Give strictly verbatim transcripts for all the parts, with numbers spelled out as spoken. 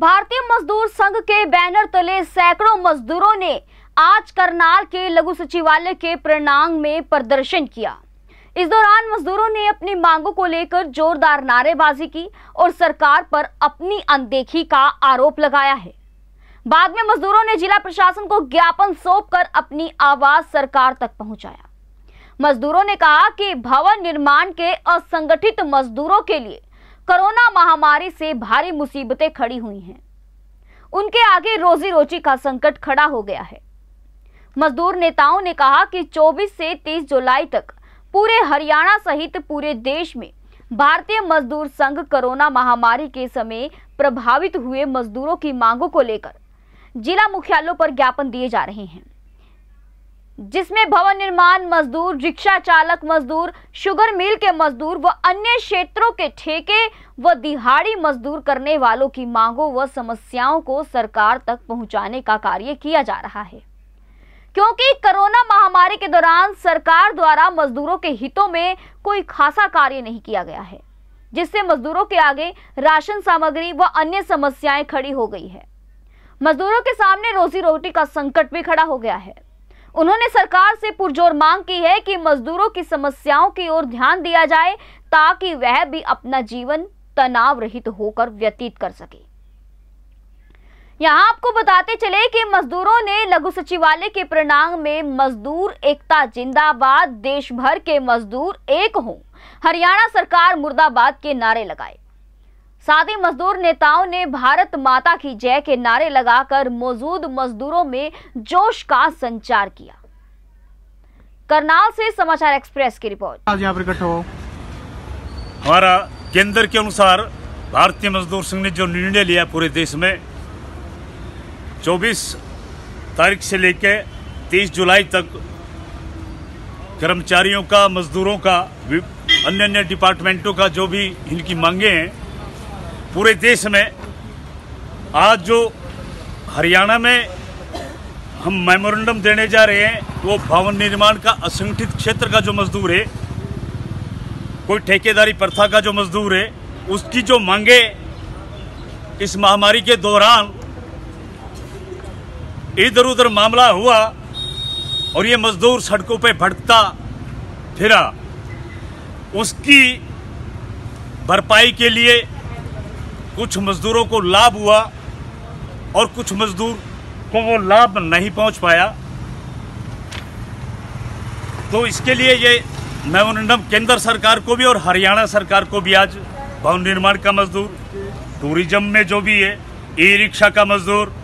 भारतीय मजदूर संघ के बैनर तले सैकड़ों मजदूरों ने आज करनाल के लघु सचिवालय के प्रांगण में प्रदर्शन किया। इस दौरान मजदूरों ने अपनी मांगों को लेकर जोरदार नारेबाजी की और सरकार पर अपनी अनदेखी का आरोप लगाया है। बाद में मजदूरों ने जिला प्रशासन को ज्ञापन सौंपकर अपनी आवाज सरकार तक पहुंचाया। मजदूरों ने कहा कि भवन निर्माण के असंगठित मजदूरों के लिए कोरोना महामारी से भारी मुसीबतें खड़ी हुई हैं। उनके आगे रोजी रोटी का संकट खड़ा हो गया है। मजदूर नेताओं ने कहा कि चौबीस से तीस जुलाई तक पूरे हरियाणा सहित पूरे देश में भारतीय मजदूर संघ कोरोना महामारी के समय प्रभावित हुए मजदूरों की मांगों को लेकर जिला मुख्यालयों पर ज्ञापन दिए जा रहे हैं, जिसमें भवन निर्माण मजदूर, रिक्शा चालक मजदूर, शुगर मिल के मजदूर व अन्य क्षेत्रों के ठेके व दिहाड़ी मजदूर करने वालों की मांगों व समस्याओं को सरकार तक पहुंचाने का कार्य किया जा रहा है, क्योंकि कोरोना महामारी के दौरान सरकार द्वारा मजदूरों के हितों में कोई खासा कार्य नहीं किया गया है, जिससे मजदूरों के आगे राशन सामग्री व अन्य समस्याएं खड़ी हो गई है। मजदूरों के सामने रोजी रोटी का संकट भी खड़ा हो गया है। उन्होंने सरकार से पुरजोर मांग की है कि मजदूरों की समस्याओं की ओर ध्यान दिया जाए ताकि वह भी अपना जीवन तनाव रहित होकर व्यतीत कर सके। यहां आपको बताते चले कि मजदूरों ने लघु सचिवालय के प्रांगण में मजदूर एकता जिंदाबाद, देश भर के मजदूर एक हों, हरियाणा सरकार मुर्दाबाद के नारे लगाए। साथ ही मजदूर नेताओं ने भारत माता की जय के नारे लगाकर मौजूद मजदूरों में जोश का संचार किया। करनाल से समाचार एक्सप्रेस की रिपोर्ट। आज यहाँ पर इकट्ठा हो, हमारा केंद्र के अनुसार भारतीय मजदूर संघ ने जो निर्णय लिया पूरे देश में चौबीस तारीख से लेकर तीस जुलाई तक कर्मचारियों का, मजदूरों का, अन्य अन्य डिपार्टमेंटों का जो भी इनकी मांगे हैं पूरे देश में, आज जो हरियाणा में हम मेमोरेंडम देने जा रहे हैं वो भवन निर्माण का असंगठित क्षेत्र का जो मजदूर है, कोई ठेकेदारी प्रथा का जो मजदूर है, उसकी जो मांगे इस महामारी के दौरान इधर उधर मामला हुआ और ये मजदूर सड़कों पे भटकता फिरा, उसकी भरपाई के लिए कुछ मजदूरों को लाभ हुआ और कुछ मजदूर को वो लाभ नहीं पहुंच पाया। तो इसके लिए ये मेमोरेंडम केंद्र सरकार को भी और हरियाणा सरकार को भी आज भवन निर्माण का मजदूर, टूरिज्म में जो भी है, ई रिक्शा का मजदूर,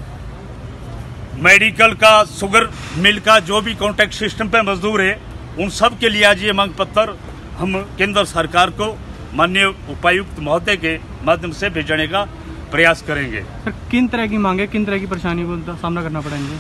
मेडिकल का, शुगर मिल का जो भी कॉन्ट्रैक्ट सिस्टम पे मजदूर है, उन सब के लिए आज ये मांग पत्र हम केंद्र सरकार को माननीय उपायुक्त महोदय के माध्यम से भेजने का प्रयास करेंगे। सर, किन तरह की मांगे, किन तरह की परेशानी को सामना करना पड़ेंगे?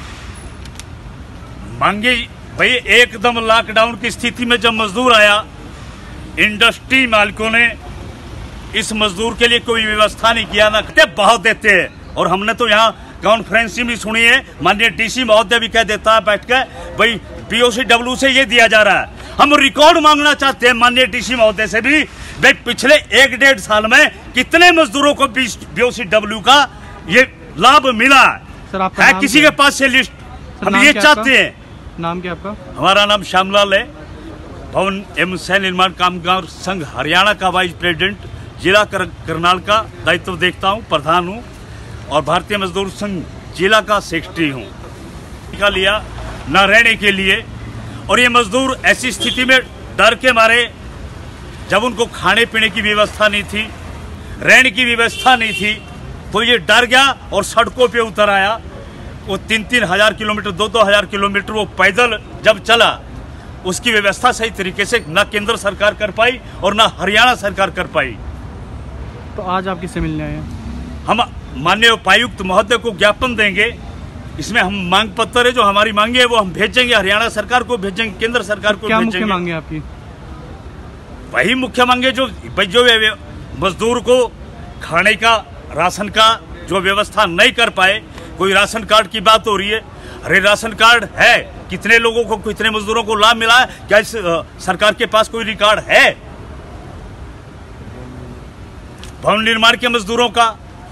मांगे भाई, एकदम लॉकडाउन की स्थिति में जब मजदूर आया, इंडस्ट्री मालिकों ने इस मजदूर के लिए कोई व्यवस्था नहीं किया, ना बहुत देते हैं। और हमने तो यहाँ कॉन्फ्रेंस भी सुनी है, माननीय डीसी महोदय भी कह देता है बैठ के, भाई पीओसीडब्ल्यू से ये दिया जा रहा है। हम रिकॉर्ड मांगना चाहते हैं माननीय डीसी महोदय से भी, भाई पिछले एक डेढ़ साल में कितने मजदूरों को पीओसीडब्ल्यू का ये लाभ मिला सर, आपका है? नाम किसी के पास से लिस्ट हम ये चाहते हैं। नाम क्या आपका? हमारा नाम श्यामलाल है, भवन एवं सह निर्माण कामगार संघ हरियाणा का वाइस प्रेसिडेंट, जिला कर, करनाल का दायित्व देखता हूँ, प्रधान हूँ और भारतीय मजदूर संघ जिला का सेक्रेटरी हूँ। का लिया न रहने के लिए, और ये मजदूर ऐसी स्थिति में डर के मारे, जब उनको खाने पीने की व्यवस्था नहीं थी, रहने की व्यवस्था नहीं थी, तो ये डर गया और सड़कों पे उतर आया। वो तीन तीन हजार किलोमीटर, दो दो हजार किलोमीटर वो पैदल जब चला, उसकी व्यवस्था सही तरीके से न केंद्र सरकार कर पाई और न हरियाणा सरकार कर पाई। तो आज आप किससे मिलने आए हैं? हम माननीय उपायुक्त महोदय को ज्ञापन देंगे। इसमें हम मांग पत्र है, जो हमारी मांगे है वो हम भेजेंगे, हरियाणा सरकार को भेजेंगे, केंद्र सरकार को क्या भेजेंगे। मुख्य मांगे आपकी? वही मुख्य मांगे जो जो मजदूर को खाने का, राशन का जो व्यवस्था नहीं कर पाए। कोई राशन कार्ड की बात हो रही है, अरे राशन कार्ड है, कितने लोगों को, कितने मजदूरों को लाभ मिला है? क्या इस सरकार के पास कोई रिकॉर्ड है? भवन निर्माण के मजदूरों का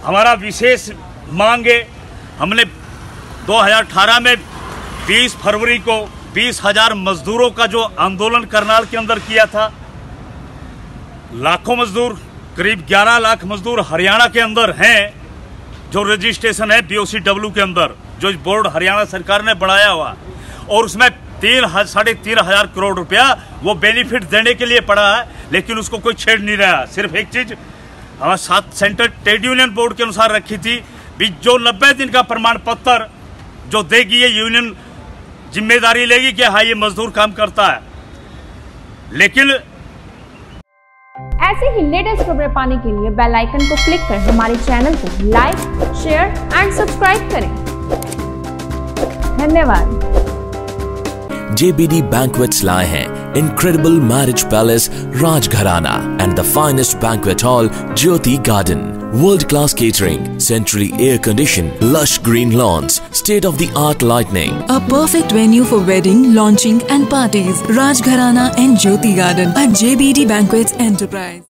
हमारा विशेष मांगे, हमने दो हज़ार अठारह में बीस फरवरी को बीस हजार मजदूरों का जो आंदोलन करनाल के अंदर किया था, लाखों मजदूर, करीब ग्यारह लाख मजदूर हरियाणा के अंदर हैं, जो रजिस्ट्रेशन है बीओसी डब्ल्यू के अंदर, जो बोर्ड हरियाणा सरकार ने बनाया हुआ, और उसमें तीन साढ़े तीन हजार करोड़ रुपया वो बेनिफिट देने के लिए पड़ा है, लेकिन उसको कोई छेड़ नहीं रहा। सिर्फ एक चीज हमारा सात सेंटर ट्रेड यूनियन बोर्ड के अनुसार रखी थी, भी जो नब्बे दिन का प्रमाण पत्र जो देगी ये यूनियन जिम्मेदारी लेगी कि हाँ ये मजदूर काम करता है। लेकिन ऐसे ही लेटेस्ट खबरें पाने के लिए बेल आइकन को क्लिक कर हमारे चैनल को लाइक, शेयर एंड सब्सक्राइब करें। धन्यवाद। J B D Banquets लाए हैं Incredible Marriage Palace Rajgharana and the finest banquet hall Jyoti Garden. World-class catering, centrally air-conditioned, lush green lawns, state-of-the-art lighting. A perfect venue for wedding, launching and parties. Rajgharana and Jyoti Garden at J B D Banquets Enterprise.